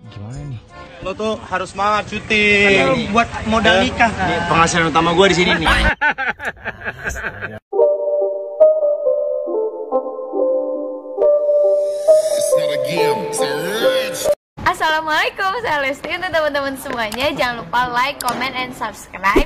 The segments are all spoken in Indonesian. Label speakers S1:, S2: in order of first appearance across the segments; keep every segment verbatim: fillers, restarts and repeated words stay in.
S1: Gimana nih?
S2: Lo tuh harus semangat syuting.
S3: Buat modal nikah kan.
S2: Penghasilan utama gue di sini nih.
S4: Assalamualaikum, saya Lesti. Untuk teman-teman semuanya, jangan lupa like, comment, and subscribe.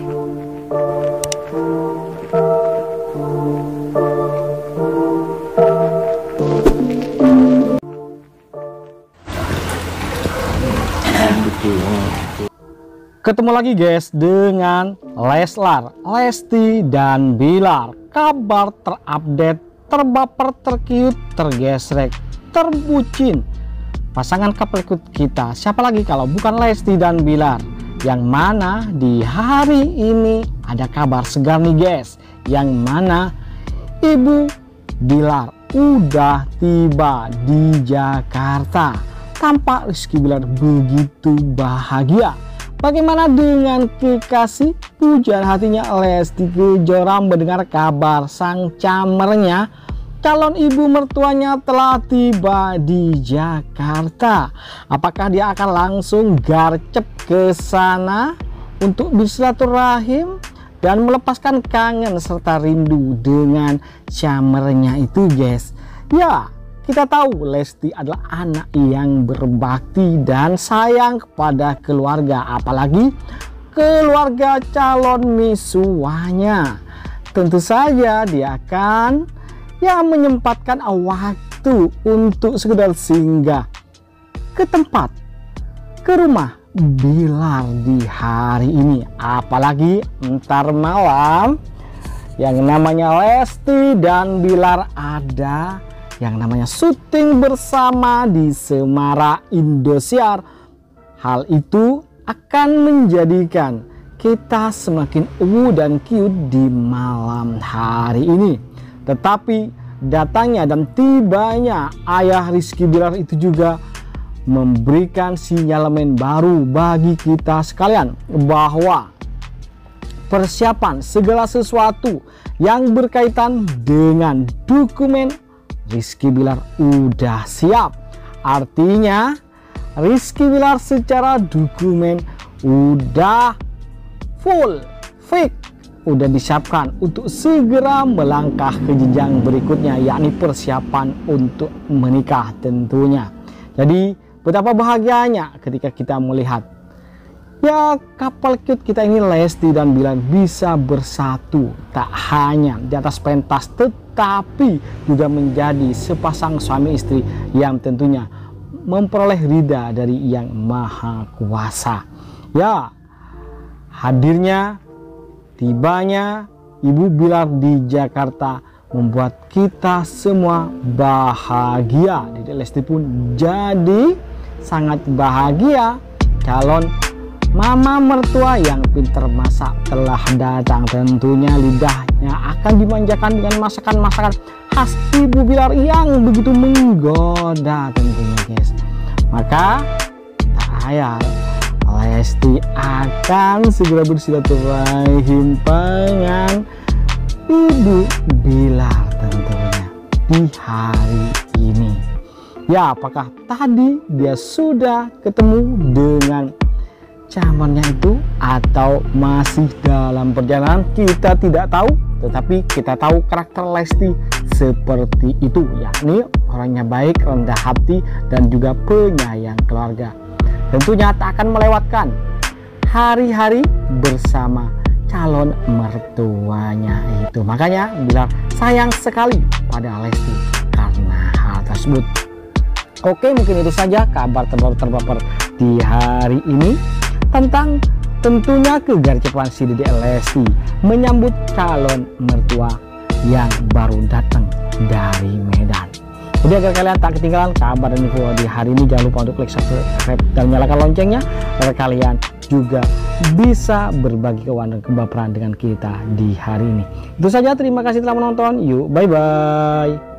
S1: Ketemu lagi guys dengan Leslar, Lesti, dan Bilar. Kabar terupdate, terbaper, terkiut, tergesrek, terbucin pasangan couple cute kita. Siapa lagi kalau bukan Lesti dan Bilar? Yang mana di hari ini ada kabar segar nih guys, yang mana Ibu Bilar udah tiba di Jakarta. Tampak Rizky Bilar begitu bahagia. Bagaimana dengan kekasih pujaan hatinya Lesti Kejora mendengar kabar sang camernya, calon ibu mertuanya telah tiba di Jakarta? Apakah dia akan langsung garcep ke sana untuk bersilaturahim dan melepaskan kangen serta rindu dengan camernya itu guys? Ya, kita tahu Lesti adalah anak yang berbakti dan sayang kepada keluarga, apalagi keluarga calon misuanya. Tentu saja dia akan ya menyempatkan waktu untuk sekedar singgah ke tempat, ke rumah Bilar di hari ini. Apalagi ntar malam yang namanya Lesti dan Bilar ada yang namanya syuting bersama di Semara Indosiar. Hal itu akan menjadikan kita semakin uwu dan cute di malam hari ini. Tetapi datangnya dan tibanya ayah Rizky Bilar itu juga memberikan sinyalemen baru bagi kita sekalian, bahwa persiapan segala sesuatu yang berkaitan dengan dokumen Rizky Bilar udah siap. Artinya Rizky Bilar secara dokumen udah full fix, udah disiapkan untuk segera melangkah ke jenjang berikutnya, yakni persiapan untuk menikah tentunya. Jadi betapa bahagianya ketika kita melihat ya couple cute kita ini, Lesti dan Bilar, bisa bersatu tak hanya di atas pentas tetapi juga menjadi sepasang suami istri yang tentunya memperoleh ridha dari Yang Maha Kuasa. Ya, hadirnya, tibanya Ibu Bilar di Jakarta membuat kita semua bahagia. Dede Lesti pun jadi sangat bahagia. Calon mama mertua yang pinter masak telah datang. Tentunya lidahnya akan dimanjakan dengan masakan-masakan khas Ibu Bilar yang begitu menggoda tentunya guys. Maka tak ayal Lesti akan segera bersilaturahim dengan Ibu Bilar tentunya di hari ini. Ya, apakah tadi dia sudah ketemu dengan camernya itu atau masih dalam perjalanan? Kita tidak tahu, tetapi kita tahu karakter Lesti seperti itu, yakni orangnya baik, rendah hati, dan juga penyayang keluarga. Tentunya tak akan melewatkan hari-hari bersama calon mertuanya itu. Makanya Bilar sayang sekali pada Lesti karena hal tersebut. Oke, mungkin itu saja kabar terbaru terbaper di hari ini tentang tentunya kegarcepan si Dede Lesti menyambut calon mertua yang baru datang dari Medan. Jadi agar kalian tak ketinggalan kabar dan info di hari ini, jangan lupa untuk klik subscribe dan nyalakan loncengnya agar kalian juga bisa berbagi kewan dan kebaperan dengan kita di hari ini. Itu saja, terima kasih telah menonton. Yuk, bye bye.